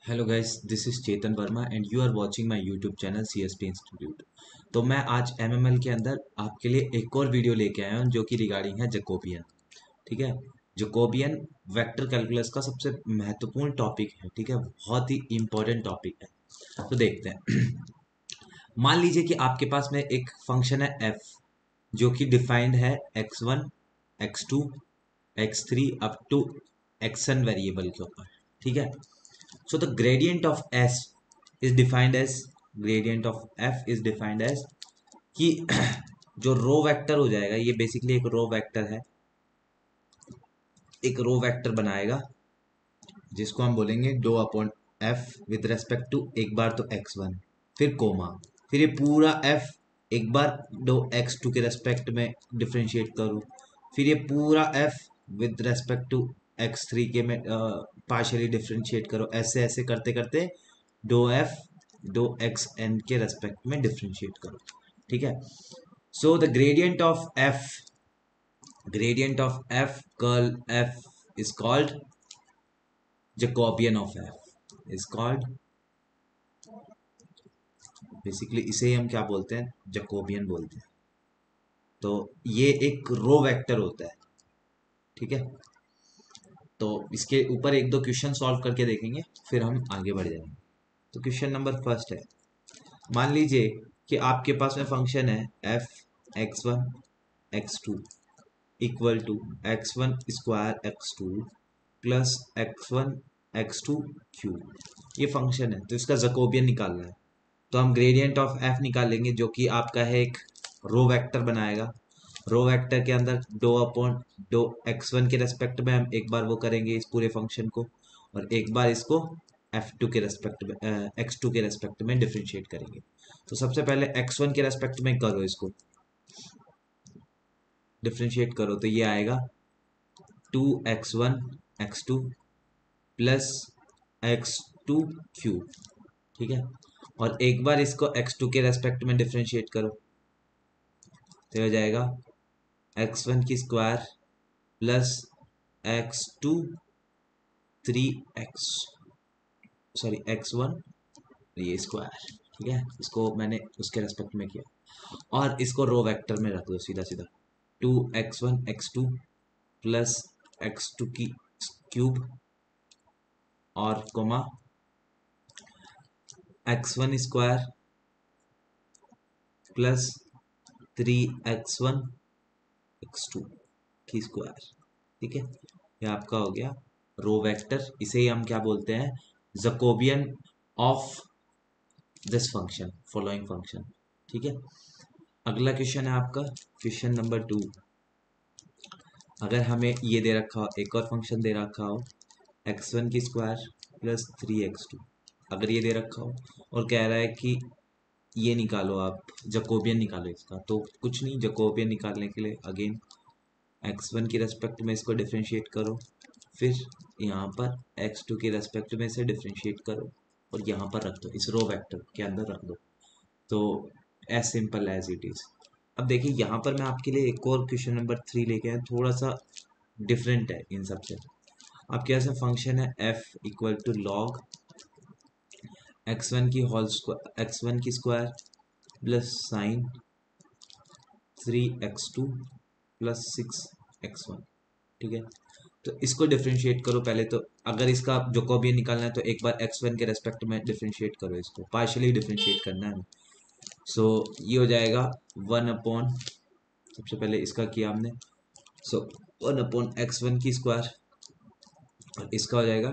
Hello guys, this is Chetan Verma and you are watching my YouTube channel CSP institute. तो मैं आज MML के अंदर आपके लिए एक और वीडियो लेके आया हूँ जो कि रिगार्डिंग है जैकोबियन। ठीक है। जैकोबियन वेक्टर कैलकुलस का सबसे महत्वपूर्ण टॉपिक है। ठीक है, बहुत ही इंपॉर्टेंट टॉपिक है। तो देखते हैं। मान लीजिए कि आपके पास में एक फंक्शन है एफ जो कि डिफाइंड है x1 x2 x3 up to xn variable के ऊपर। ठीक है। So the gradient of s is defined as gradient of f is defined as कि जो रो वेक्टर हो जाएगा, ये बेसिकली एक रो वेक्टर है, एक रो वेक्टर बनाएगा जिसको हम बोलेंगे do upon F with respect to एक बार तो x1, फिर कोमा, फिर ये पूरा f एक बार डो x2 के रेस्पेक्ट में डिफ्रेंशिएट करूँ, फिर ये पूरा f with respect to x3 के में पार्शियली डिफ्रेंशिएट करो। ऐसे ऐसे करते करते डो f डो xn के रेस्पेक्ट में डिफ्रेंशिएट करो। ठीक है। So the gradient of f curl f is called Jacobian of f is called, basically इसे ही हम क्या बोलते हैं, जैकोबियन बोलते हैं। तो ये एक रो वेक्टर होता है। ठीक है। तो इसके ऊपर एक दो क्वेश्चन सॉल्व करके देखेंगे, फिर हम आगे बढ़ जाएंगे। तो क्वेश्चन नंबर फर्स्ट है, मान लीजिए कि आपके पास में फंक्शन है F x1 x2 equal to x1 square x2 plus x1 x2 cube. ये फंक्शन है, तो इसका जैकोबियन निकालना है। तो हम ग्रेडियंट ऑफ एफ निकालेंगे जो कि आपका है एक रो वेक्टर बनाएगा। रो वेक्टर के अंदर डो अपॉन डो x1 के रेस्पेक्ट में हम एक बार वो करेंगे इस पूरे फंक्शन को, और एक बार इसको f2 के रेस्पेक्ट में x2 के रेस्पेक्ट में डिफरेंशिएट करेंगे। तो सबसे पहले x1 के रेस्पेक्ट में करो, इसको डिफरेंशिएट करो तो ये आएगा 2x1 x2 plus x2 cube. ठीक है। और एक बार इसको x2 के रेस्पेक्ट में डिफरेंशिएट करो तो हो जाएगा x1 की square plus x2 3x, sorry x1 ये स्क्वायर। ठीक है, इसको मैंने उसके रेस्पेक्ट में किया और इसको रो वेक्टर में रख दो सीधा सीधा। 2x1 x2 प्लस x2 की क्यूब और coma x1 square plus 3x1 x2 की स्क्वायर। ठीक है, ये आपका हो गया रो वेक्टर। इसे ही हम क्या बोलते हैं, Jacobian of this function, following function. ठीक है। अगला क्वेश्चन है आपका क्वेश्चन नंबर 2। अगर हमें ये दे रखा हो, एक और फंक्शन दे रखा हो x1 की स्क्वायर प्लस 3x2, अगर ये दे रखा हो और कह रहा है कि ये निकालो, आप जैकोबियन निकालो इसका, तो कुछ नहीं, जैकोबियन निकालने के लिए अगेन x1 की रेस्पेक्ट में इसको डिफरेंशिएट करो, फिर यहाँ पर x2 के रेस्पेक्ट में इसे डिफरेंशिएट करो और यहाँ पर रख दो, इस रो वेक्टर के अंदर रख दो। तो as simple as it is. अब देखिए यहाँ पर मैं आपके लिए एक और क्वेश्चन नंबर 3 लेके आया, थोड़ा सा डिफरेंट है इन सबसे। आपके यहाँ से फंक्शन है f equal to log x1 की होल स्क्वायर, x1 की square plus sign 3x2 plus 6x1। ठीक है। तो इसको डिफरेंशिएट करो पहले। तो अगर इसका जैकोबियन निकालना है तो एक बार x1 के रेस्पेक्ट में डिफरेंशिएट करो, इसको पार्शियली डिफरेंशिएट करना है। सो ये हो जाएगा 1 अपॉन, सबसे पहले इसका किया हमने, सो 1 अपॉन x1 की स्क्वायर और इसका हो जाएगा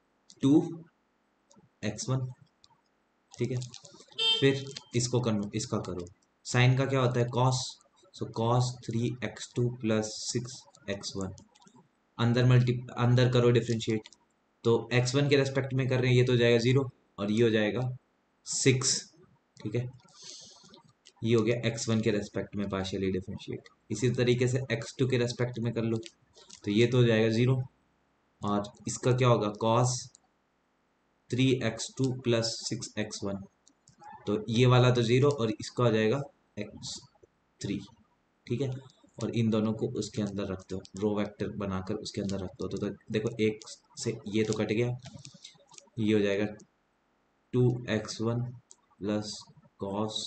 2x1। ठीक है। फिर इसको करो, इसका करो, साइन का क्या होता है cos, so cos 3x2 plus 6x1, अंदर करो डिफरेंशिएट। तो x1 के रेस्पेक्ट में कर रहे हैं, ये तो हो जाएगा 0 और ये हो जाएगा 6। ठीक है, ये हो गया x1 के रेस्पेक्ट में पार्शियली डिफरेंशिएट। इसी तरीके से x2 के रेस्पेक्ट में कर लो, तो ये तो हो जाएगा 0 और इसका क्या होगा cos 3x2 प्लस 6x1, तो ये वाला तो 0 और इसका हो जाएगा x3। ठीक है। और इन दोनों को उसके अंदर रख दो, रो वेक्टर बनाकर उसके अंदर रख दो। तो देखो एक से ये तो कट गया, ये हो जाएगा 2x1 plus cos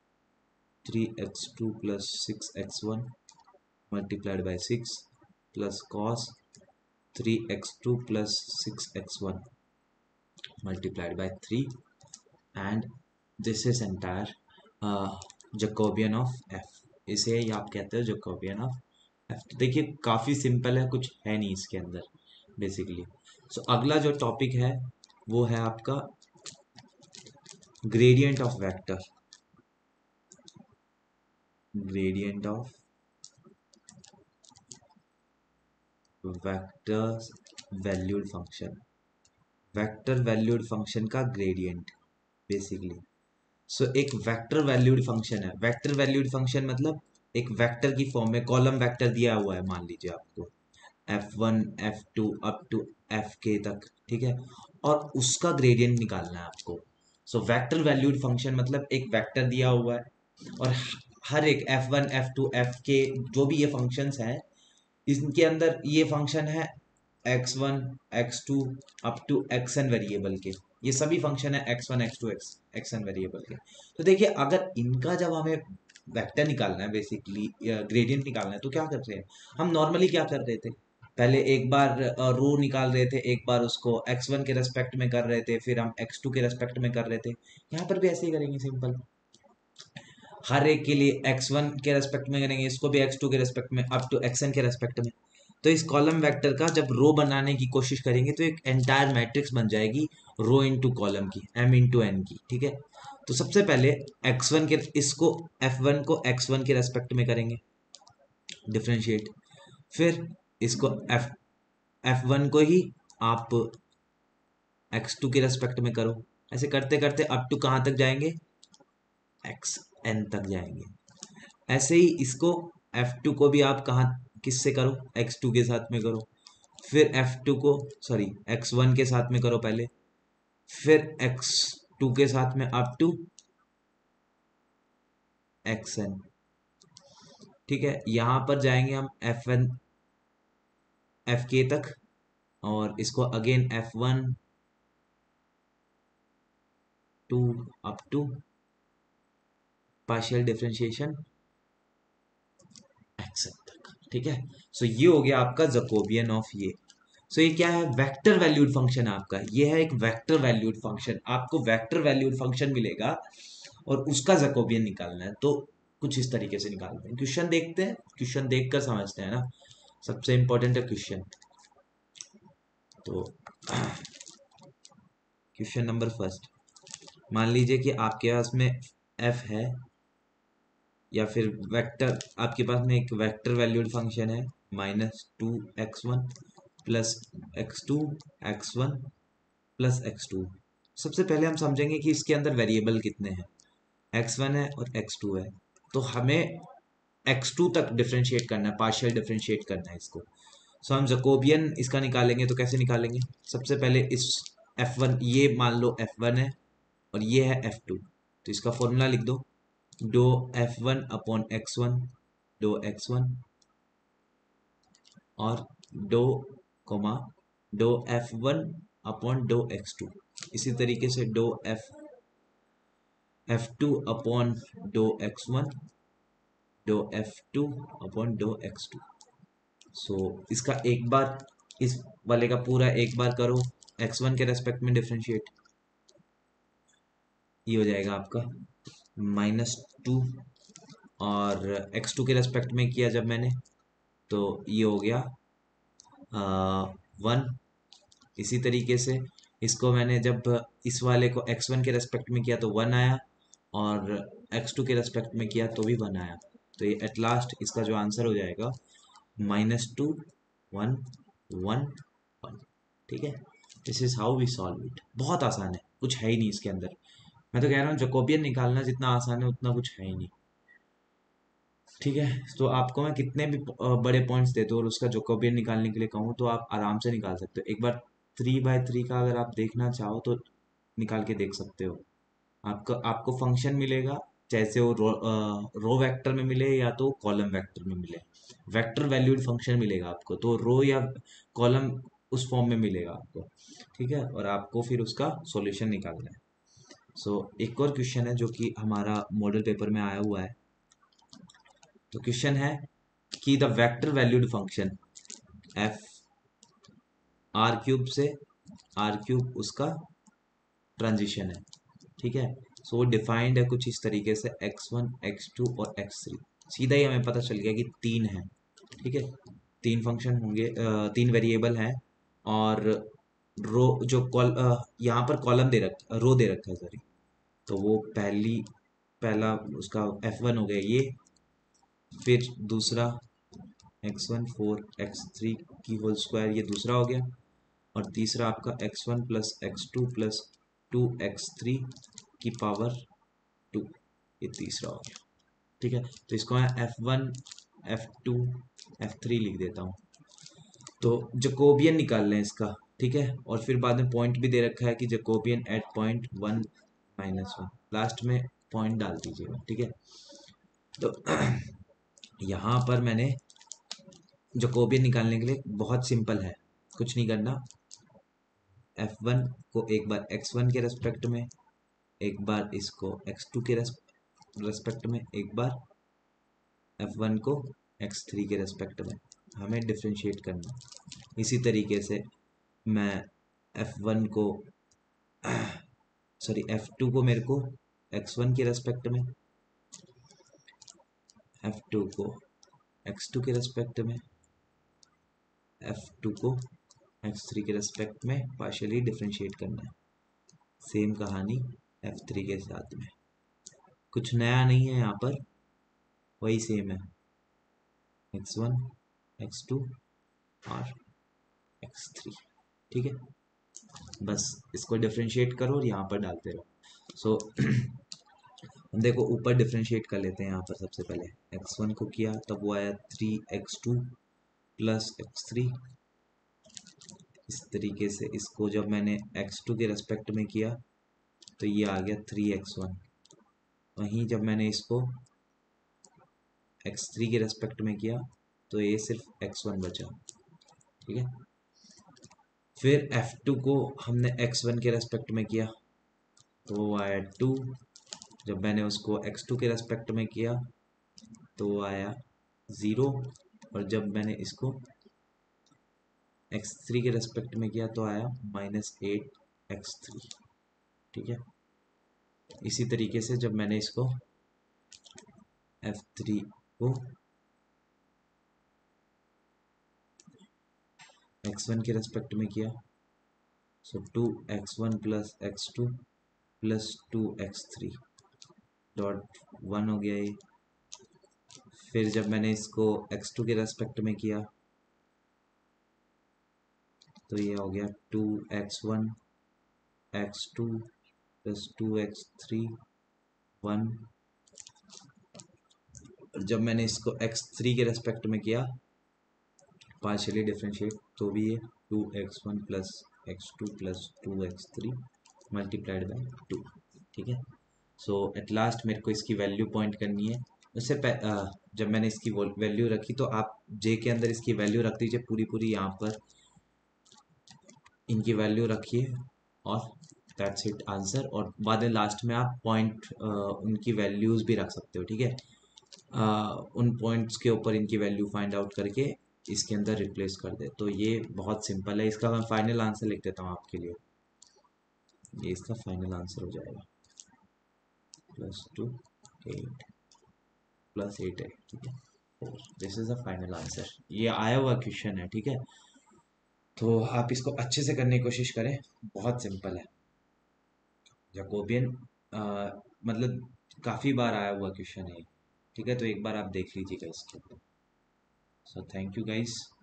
3x2 plus 6x1 multiplied by 6 plus cos 3x2 plus 6x1 multiplied by 3 and this is entire Jacobian of f. इसे ही आप कहते हो Jacobian of f. तो देखिए काफ़ी सिंपल है, कुछ है नहीं इसके अंदर बेसिकली. सो अगला जो टॉपिक है वो है आपका gradient of vector. Gradient of vector valued function. Vector valued function का ग्रेडियंट बेसिकली. सो एक वेक्टर वैल्यूड फंक्शन है. वेक्टर वैल्यूड फंक्शन मतलब एक वेक्टर की फॉर्म में कॉलम वेक्टर दिया हुआ है, मान लीजिए आपको f1 f2 up to fk तक, ठीक है, और उसका ग्रेडियंट निकालना है आपको. सो वेक्टर वैल्यूड फंक्शन मतलब एक वेक्टर दिया हुआ है और हर एक f1 f2 fk जो भी ये फंक्शंस हैं इनके अंदर ये फंक्शन है x1 x2 up to xn variable के. ये सभी फंक्शन है x1 x2 xn वेरिएबल के. तो देखिए अगर इनका जब हमें वेक्टर निकालना है बेसिकली ग्रेडियंट निकालना है तो क्या कर रहे हैं हम. नॉर्मली क्या कर रहे थे, पहले एक बार रो निकाल रहे थे, एक बार उसको x1 के रेस्पेक्ट में कर रहे थे, फिर हम x2 के रेस्पेक्ट में कर रहे थे. यहाँ पर भी ऐसे ही करेंगे सिंपल. हर एक के लिए x1 के रेस्पेक्ट में करेंगे, इसको भी x2 के रेस्पेक्ट में अप टू xn के रेस्पेक्ट में. तो इस कॉलम वेक्टर का जब रो बनाने की कोशिश करेंगे तो एक एंटायर मैट्रिक्स बन जाएगी रो इनटू कॉलम की, m इनटू n की, ठीक है. तो सबसे पहले x1 के इसको f1 को x1 के रेस्पेक्ट में करेंगे डिफरेंशिएट, फिर इसको f1 को ही आप x2 के रेस्पेक्ट में करो. ऐसे करते करते अप टू कहाँ तक जाएंगे, xn तक जाएंगे. ऐसे ही इसको f2 को भी आप कहाँ किससे करो, x2 के साथ में करो, फिर f2 को सॉरी x1 के साथ में करो पहले, फिर x2 के साथ में अप टू xn, ठीक है. यहां पर जाएंगे हम f1 fk तक और इसको again f1 to up to partial differentiation xn तक, ठीक है. सो ये हो गया आपका जकोबियन ऑफ ये. सो ये क्या है, वेक्टर वैल्यूड फंक्शन है आपका. ये है एक वेक्टर वैल्यूड फंक्शन. आपको वेक्टर वैल्यूड फंक्शन मिलेगा और उसका जकोबियन निकालना है. तो कुछ इस तरीके से निकालते हैं. क्वेश्चन देखते हैं, क्वेश्चन देखकर समझते हैं ना, सबसे इंपॉर्टेंट है क्वेश्चन. तो क्वेश्चन नंबर फर्स्ट, मान लीजिए कि आपके पास में f है या फिर वेक्टर, आपके पास में एक वेक्टर वैल्यूड फंक्शन है -2x1 plus x2 x1 plus x2. सबसे पहले हम समझेंगे कि इसके अंदर वेरिएबल कितने हैं. x1 है और x2 है. तो हमें x2 तक डिफरेंशिएट करना है, पार्शियल डिफरेंशिएट करना है इसको. सो हम जकोबियन इसका निकालेंगे. तो कैसे निकालेंगे, सबसे पहले इस f1, ये मान लो f1 है और ये है f2. तो इसका फॉर्मूला लिख दो, dough f1 upon x1 do x1 और do comma do f1 upon do x2. इसी तरीके से do f2 upon do x1 do f2 upon do x2. So इसका एक बार, इस वाले का पूरा एक बार करो x1 के रेस्पेक्ट में डिफरेंशिएट. ये हो जाएगा आपका -2 और x2 के रेस्पेक्ट में किया जब मैंने तो ये हो गया 1. इसी तरीके से इसको मैंने जब इस वाले को x1 के रेस्पेक्ट में किया तो 1 आया और x2 के रेस्पेक्ट में किया तो भी 1 आया. तो ये एट लास्ट इसका जो आंसर हो जाएगा -2 1 1 1, ठीक है. This is how we solve it. बहुत आसान है, कुछ है ही नहीं इसके अंदर. मैं तो कह रहा हूँ जकोबियन निकालना जितना आसान है उतना कुछ है ही नहीं, ठीक है. तो आपको मैं कितने भी बड़े पॉइंट्स देता हूँ और उसका जकोबियन निकालने के लिए कहूँ तो आप आराम से निकाल सकते हो. एक बार 3/3 का अगर आप देखना चाहो तो निकाल के देख सकते हो. आपको फंक्शन मिलेगा, जैसे वो रो वेक्टर में मिले या तो कॉलम वेक्टर में मिले, वेक्टर वैल्यूड फंक्शन मिलेगा आपको. तो रो या कॉलम उस फॉर्म में मिलेगा आपको, ठीक है, और आपको फिर उसका सॉल्यूशन निकालना है। एक और क्वेश्चन है जो कि हमारा मॉडल पेपर में आया हुआ है। तो क्वेश्चन है कि the vector valued function F R cube से आर क्यूब उसका ट्रांजिशन है, ठीक है। वो डिफाइंड है कुछ इस तरीके से x1 x2 और x3। सीधा ही हमें पता चल गया कि तीन है, ठीक है, तीन फंक्शन होंगे, तीन वेरिएबल हैं, और रो जो यहाँ पर कॉलम दे रखा, रो दे रखा है, सॉरी। तो वो पहला उसका f1 हो गया ये, फिर दूसरा x1 4 x3 की होल स्क्वायर, ये दूसरा हो गया, और तीसरा आपका x1 plus x2 plus 2x3 की पावर 2, ये तीसरा हो गया, ठीक है। तो इसको मैं f1 f2 f3 लिख देता हूँ। तो जकोबियन निकाल लें इसका, ठीक है, और फिर बाद में पॉइंट भी दे रखा है कि जकोबियन एट पॉइंट 1 -1, लास्ट में पॉइंट डाल दीजिएगा, ठीक है। तो यहाँ पर मैंने जकोबियन निकालने के लिए बहुत सिंपल है, कुछ नहीं करना। f1 को एक बार x1 के रेस्पेक्ट में, एक बार इसको x2 के रेस्पेक्ट में, एक बार f1 को x3 के रेस्पेक्ट में हमें डिफ्रेंशिएट करना। इसी तरीके से मैं f1 को सॉरी f2 को मेरे को x1 के रेस्पेक्ट में, f2 को x2 के रेस्पेक्ट में, f2 को x3 के रेस्पेक्ट में पार्शियली डिफ्रेंशिएट करना है। सेम कहानी f3 के साथ में, कुछ नया नहीं है यहाँ पर, वही सेम है, x1 x2 और x3, ठीक है। बस इसको डिफ्रेंशिएट करो और यहाँ पर डालते रहो। हम देखो ऊपर डिफ्रेंशिएट कर लेते हैं। यहाँ पर सबसे पहले x1 को किया तब वो आया 3x2 प्लस x3। इस तरीके से इसको जब मैंने x2 के रेस्पेक्ट में किया तो ये आ गया 3x1। वहीं जब मैंने इसको x3 के रेस्पेक्ट में किया तो ये सिर्फ x1 बचा, ठीक है। फिर f2 को हमने x1 के रेस्पेक्ट में किया तो वो आया 2। जब मैंने उसको x2 के रेस्पेक्ट में किया तो वो आया 0, और जब मैंने इसको x3 के रेस्पेक्ट में किया तो आया -8x3, ठीक है। इसी तरीके से जब मैंने इसको f3 को x1 के रेस्पेक्ट में किया, सो 2x1 plus x2 plus 2x3 dot 1 हो गया ये। फिर जब मैंने इसको x2 के रेस्पेक्ट में किया तो ये हो गया 2x1 x2 प्लस 2x3 1। जब मैंने इसको x3 के रेस्पेक्ट में किया पार्शियली डिफरेंशिएट तो भी ये 2x1 plus x2 plus 2x3 multiplied by 2, ठीक है। सो एट लास्ट मेरे को इसकी वैल्यू पॉइंट करनी है। जब मैंने इसकी वैल्यू रखी तो आप जे के अंदर इसकी वैल्यू रख दीजिए पूरी पूरी, यहाँ पर इनकी वैल्यू रखिए और दैट्स इट आंसर। और बाद में लास्ट में आप पॉइंट उनकी वैल्यूज भी रख सकते हो, ठीक है। उन पॉइंट्स के ऊपर इनकी वैल्यू फाइंड आउट करके इसके अंदर रिप्लेस कर दे। तो ये बहुत सिंपल है। इसका मैं फाइनल आंसर लिख देता हूँ आपके लिए, ये इसका फाइनल आंसर हो जाएगा +2 8 +8 है, ठीक है। This is the final answer. ये आया हुआ क्वेश्चन है, ठीक है। तो आप इसको अच्छे से करने की कोशिश करें, बहुत सिंपल है। जैकोबियन मतलब काफ़ी बार आया हुआ क्वेश्चन है, ठीक है। तो एक बार आप देख लीजिएगा इसके ऊपर। So thank you guys.